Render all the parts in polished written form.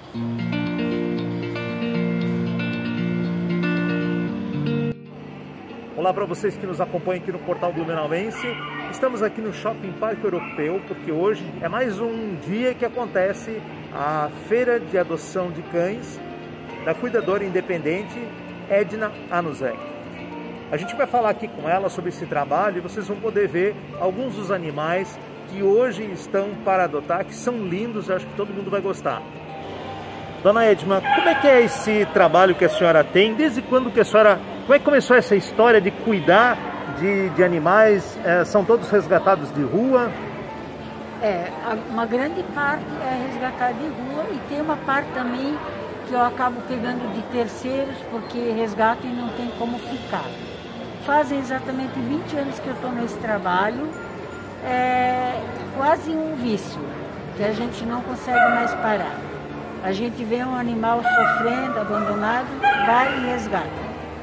Olá para vocês que nos acompanham aqui no Portal Blumenauense. Estamos aqui no Shopping Parque Europeu porque hoje é mais um dia que acontece a Feira de Adoção de Cães da cuidadora independente Edna Anuzek. A gente vai falar aqui com ela sobre esse trabalho e vocês vão poder ver alguns dos animais que hoje estão para adotar, que são lindos, eu acho que todo mundo vai gostar. Dona Edna, como é que é esse trabalho que a senhora tem? Desde quando que a senhora... Como é que começou essa história de cuidar de animais? São todos resgatados de rua? Uma grande parte é resgatada de rua e tem uma parte também que eu acabo pegando de terceiros porque resgato e não tem como ficar. Fazem exatamente 20 anos que eu estou nesse trabalho. É quase um vício, que a gente não consegue mais parar. A gente vê um animal sofrendo, abandonado, vai e resgata.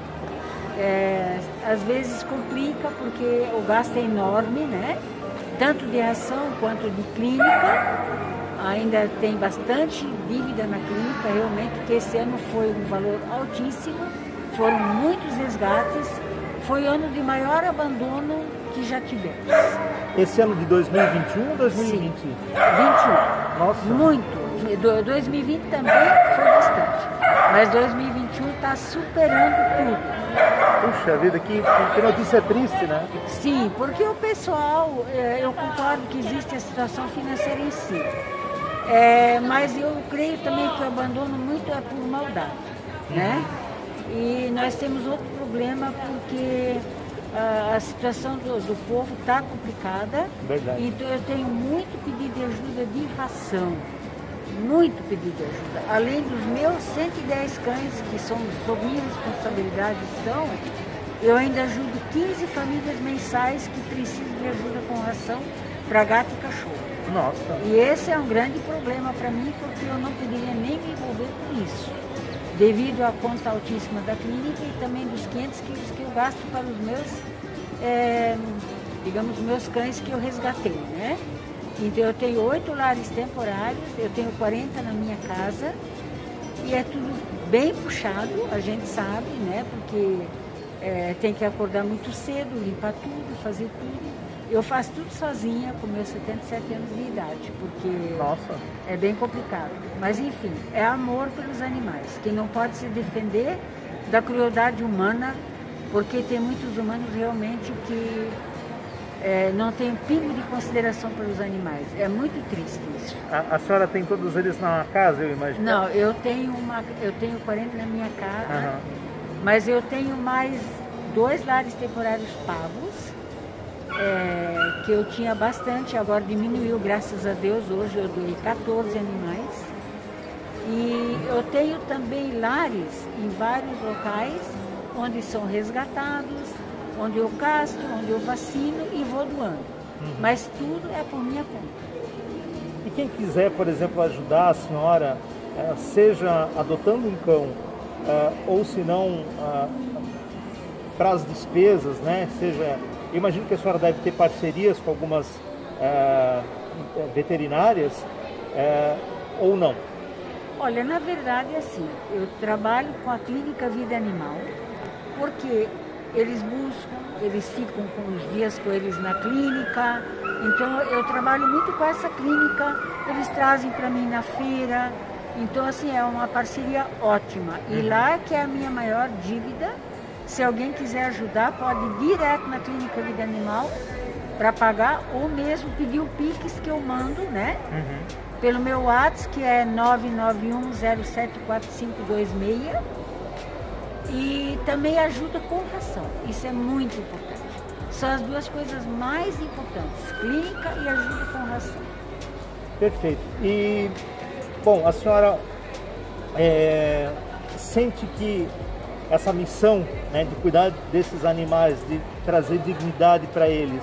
Às vezes complica porque o gasto é enorme, né? Tanto de ração quanto de clínica. Ainda tem bastante dívida na clínica, realmente, que esse ano foi um valor altíssimo. Foram muitos resgates. Foi o ano de maior abandono que já tivemos. Esse ano de 2021 ou 2020? Sim, 21. Nossa. Muito. 2020 também foi bastante. Mas 2021 está superando tudo. Puxa vida, que notícia triste, né? Sim, porque o pessoal, eu concordo que existe a situação financeira em si. Mas eu creio também que o abandono muito é por maldade, né? E nós temos outro problema porque a situação do povo está complicada. Verdade. Então eu tenho muito pedido de ajuda de ração. Muito pedido de ajuda. Além dos meus 110 cães, que são sob minha responsabilidade, eu ainda ajudo 15 famílias mensais que precisam de ajuda com ração para gato e cachorro. Nossa. E esse é um grande problema para mim, porque eu não poderia nem me envolver com isso, devido à conta altíssima da clínica e também dos 500 quilos que eu gasto para os meus, meus cães que eu resgatei, né? Então eu tenho 8 lares temporários, eu tenho 40 na minha casa e é tudo bem puxado, a gente sabe, né? Porque tem que acordar muito cedo, limpar tudo, fazer tudo. Eu faço tudo sozinha com meus 77 anos de idade, porque Nossa. É bem complicado. Mas enfim, é amor pelos animais, que não pode se defender da crueldade humana, porque tem muitos humanos realmente que não tem um pingo de consideração pelos animais. É muito triste isso. A senhora tem todos eles na casa, eu imagino? Não, eu tenho 40 na minha casa, mas eu tenho mais 2 lares temporários pagos, que eu tinha bastante, agora diminuiu, graças a Deus. Hoje eu doei 14 animais. E eu tenho também lares em vários locais, onde são resgatados, onde eu castro, onde eu vacino e vou doando. Mas tudo é por minha conta. E quem quiser, por exemplo, ajudar a senhora, seja adotando um cão, ou se não, para as despesas, né? Seja, eu imagino que a senhora deve ter parcerias com algumas veterinárias, ou não? Olha, na verdade é assim, eu trabalho com a Clínica Vida Animal, porque eles buscam, eles ficam com os dias com eles na clínica, então eu trabalho muito com essa clínica, eles trazem para mim na feira, então assim, é uma parceria ótima. E lá que é a minha maior dívida, se alguém quiser ajudar, pode ir direto na Clínica Vida Animal para pagar, ou mesmo pedir o Pix que eu mando, né? Pelo meu WhatsApp, que é 991074526. E também ajuda com ração, isso é muito importante. São as duas coisas mais importantes, clínica e ajuda com ração. Perfeito. E, bom, a senhora sente que essa missão, né, de cuidar desses animais, de trazer dignidade para eles,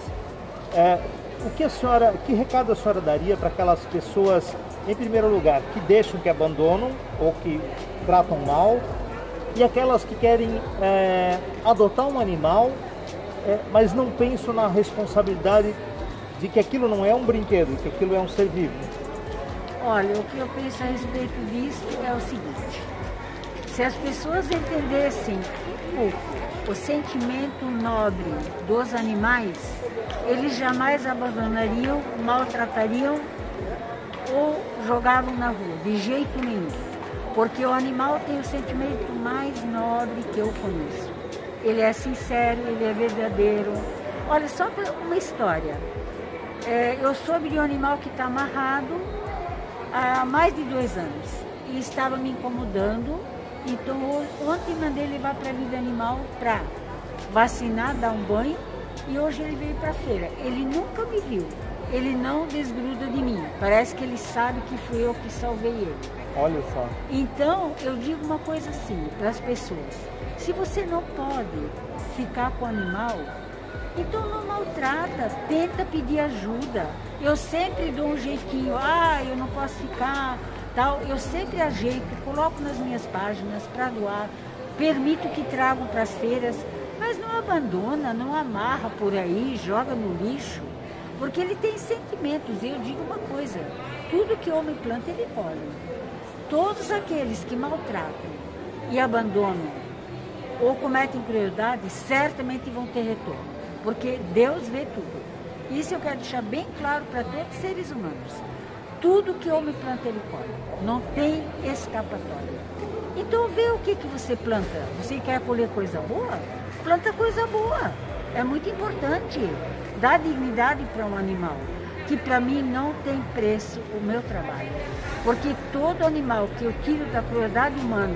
que recado a senhora daria para aquelas pessoas, em primeiro lugar, que deixam, que abandonam ou que tratam mal, e aquelas que querem adotar um animal, mas não pensam na responsabilidade de que aquilo não é um brinquedo, que aquilo é um ser vivo? Olha, o que eu penso a respeito disso é o seguinte: se as pessoas entendessem um pouco o sentimento nobre dos animais, eles jamais abandonariam, maltratariam ou jogavam na rua, de jeito nenhum. Porque o animal tem o sentimento mais nobre que eu conheço. Ele é sincero, ele é verdadeiro. Olha, só uma história. Eu soube de um animal que está amarrado há mais de 2 anos e estava me incomodando. Então ontem mandei levar para a Vida Animal para vacinar, dar um banho, e hoje ele veio para a feira. Ele nunca me viu, ele não desgruda de mim, parece que ele sabe que fui eu que salvei ele. Olha só. Então eu digo uma coisa assim para as pessoas: se você não pode ficar com o animal, então não maltrata, tenta pedir ajuda. Eu sempre dou um jeitinho, eu não posso ficar, tal. Eu sempre ajeito, coloco nas minhas páginas para doar, permito que tragam para as feiras, mas não abandona, não amarra por aí, joga no lixo, porque ele tem sentimentos. E eu digo uma coisa: tudo que o homem planta, ele colhe. Todos aqueles que maltratam e abandonam ou cometem crueldade, certamente vão ter retorno, porque Deus vê tudo. Isso eu quero deixar bem claro para todos os seres humanos. Tudo que o homem planta, ele colhe. Não tem escapatória. Então vê o que você planta. Você quer colher coisa boa? Planta coisa boa. É muito importante. Dá dignidade para um animal, que para mim não tem preço o meu trabalho. Porque todo animal que eu tiro da crueldade humana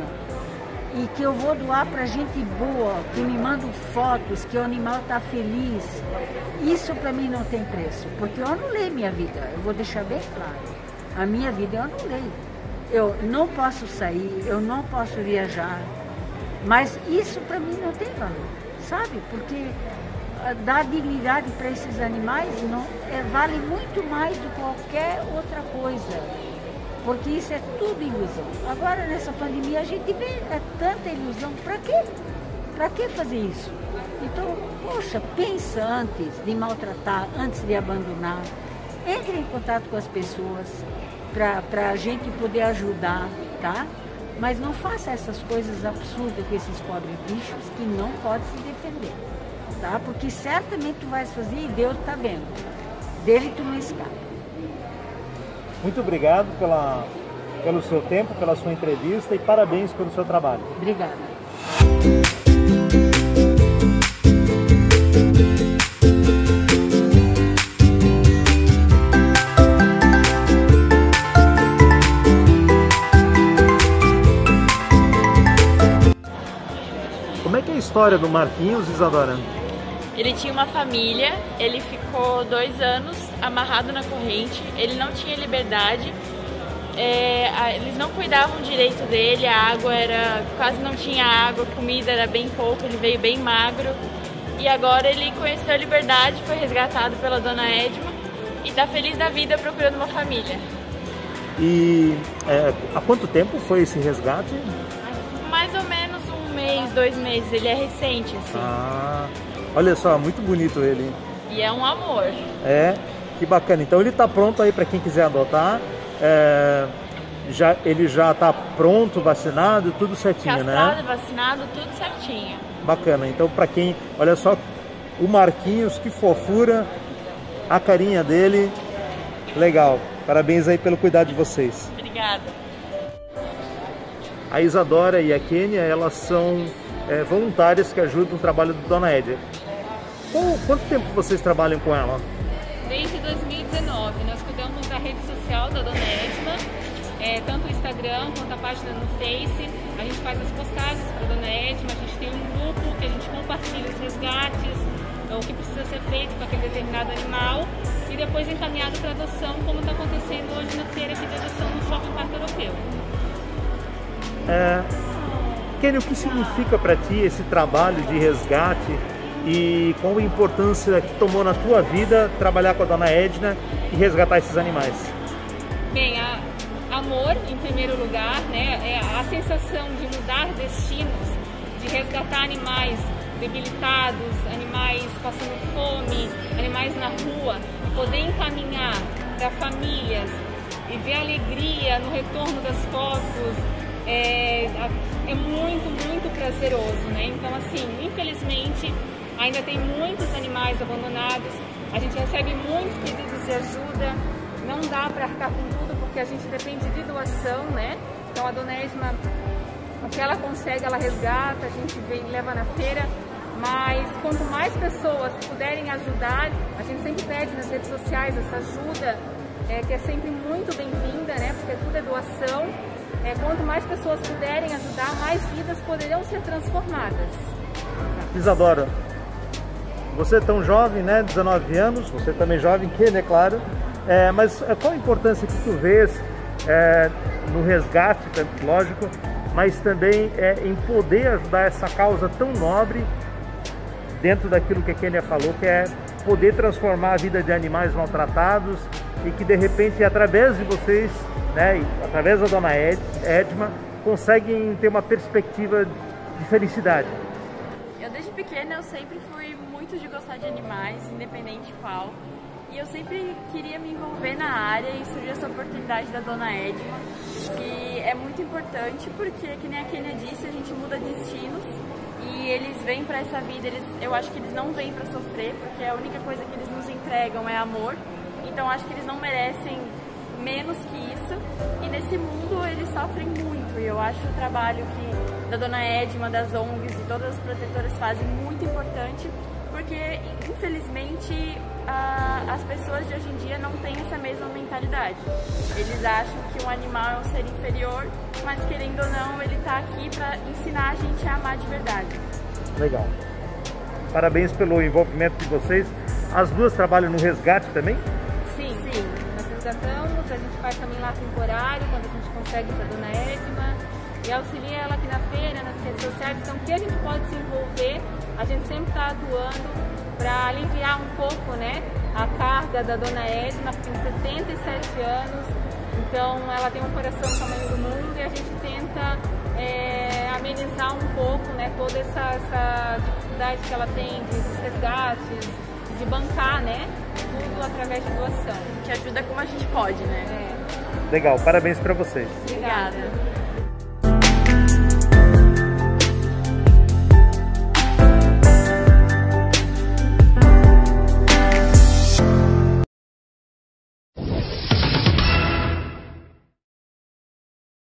e que eu vou doar para gente boa, que me mandam fotos, que o animal está feliz, isso para mim não tem preço. Porque eu anulei minha vida, eu vou deixar bem claro. A minha vida eu anulei. Eu não posso sair, eu não posso viajar, mas isso para mim não tem valor, sabe? Porque dar dignidade para esses animais vale muito mais do que qualquer outra coisa. Porque isso é tudo ilusão. Agora, nessa pandemia, a gente vê tanta ilusão. Para quê? Para que fazer isso? Então, poxa, pensa antes de maltratar, antes de abandonar. Entre em contato com as pessoas para a gente poder ajudar, tá? Mas não faça essas coisas absurdas com esses pobres bichos que não podem se defender, tá? Porque certamente tu vais fazer e Deus está vendo. Dele tu não escapa. Muito obrigado pelo seu tempo, pela sua entrevista e parabéns pelo seu trabalho. Obrigada. Como é que é a história do Marquinhos, Isadora? Ele tinha uma família, ele ficou 2 anos amarrado na corrente, ele não tinha liberdade, eles não cuidavam direito dele, a água quase não tinha água, comida era bem pouco, ele veio bem magro. E agora ele conheceu a liberdade, foi resgatado pela dona Edma e está feliz da vida procurando uma família. E há quanto tempo foi esse resgate? Mais ou menos 1 mês, 2 meses, ele é recente, assim. Olha só, muito bonito ele. E é um amor. Que bacana. Então ele está pronto aí para quem quiser adotar. Ele já está pronto, vacinado, tudo certinho, Castrado, né? vacinado, tudo certinho. Bacana. Então para quem... Olha só, o Marquinhos, que fofura. A carinha dele. Legal. Parabéns aí pelo cuidado de vocês. Obrigada. A Isadora e a Kênia, elas são voluntárias que ajudam no trabalho do Dona Edma. Quanto tempo vocês trabalham com ela? Desde 2019. Nós cuidamos da rede social da Dona Edma, tanto o Instagram quanto a página no Face. A gente faz as postagens para a Dona Edma, a gente tem um grupo que a gente compartilha os resgates, o que precisa ser feito com aquele determinado animal e depois encaminhado para adoção, como está acontecendo hoje na feira aqui de adoção no Shopping Parque Europeu. Kênia, o que significa para ti esse trabalho de resgate e qual a importância que tomou na tua vida trabalhar com a Dona Edna e resgatar esses animais? Bem, amor em primeiro lugar, né? A sensação de mudar destinos, de resgatar animais debilitados, animais passando fome, animais na rua, poder encaminhar para famílias e ver a alegria no retorno das fotos é muito prazeroso, né? Então, assim, infelizmente, ainda tem muitos animais abandonados, a gente recebe muitos pedidos de ajuda, não dá para arcar com tudo porque a gente depende de doação, né? Então a Dona Edma, o que ela consegue, ela resgata, a gente vem, leva na feira, mas quanto mais pessoas puderem ajudar, a gente sempre pede nas redes sociais essa ajuda, que é sempre muito bem-vinda, né? Porque tudo é doação. Quanto mais pessoas puderem ajudar, mais vidas poderão ser transformadas. Isadora, você é tão jovem, né? 19 anos, você também jovem, é claro. Mas qual a importância que tu vês no resgate, lógico, mas também em poder ajudar essa causa tão nobre dentro daquilo que a Kênia falou, que é poder transformar a vida de animais maltratados e que de repente através de vocês, né, através da Dona Edma, conseguem ter uma perspectiva de felicidade? Eu desde pequena eu sempre fui muito de gostar de animais, independente qual. E eu sempre queria me envolver na área e surgiu essa oportunidade da Dona Edma, que é muito importante porque, que nem a Kênia disse, a gente muda destinos e eles vêm para essa vida, eu acho que eles não vêm para sofrer, porque a única coisa que eles nos entregam é amor, então acho que eles não merecem menos que isso, e nesse mundo eles sofrem muito, e eu acho o trabalho que da Dona Edma, das ONGs e todas as protetoras fazem muito importante, porque infelizmente as pessoas de hoje em dia não têm essa mesma mentalidade. Eles acham que um animal é um ser inferior, mas querendo ou não, ele está aqui para ensinar a gente a amar de verdade. Legal. Parabéns pelo envolvimento de vocês. As duas trabalham no resgate também? Sim. Nós resgatamos, a gente faz também lá temporário, quando a gente consegue para a Dona Edma, e auxilia ela aqui na feira, nas redes sociais. Então, o que a gente pode se envolver, a gente sempre está atuando para aliviar um pouco, né, a carga da Dona Edma, que tem 77 anos, então ela tem um coração do tamanho do mundo e a gente tenta amenizar um pouco, né, toda essa dificuldade que ela tem de resgates, de bancar, né, tudo através de doação. Que ajuda como a gente pode, né? Legal, parabéns para vocês. Obrigada.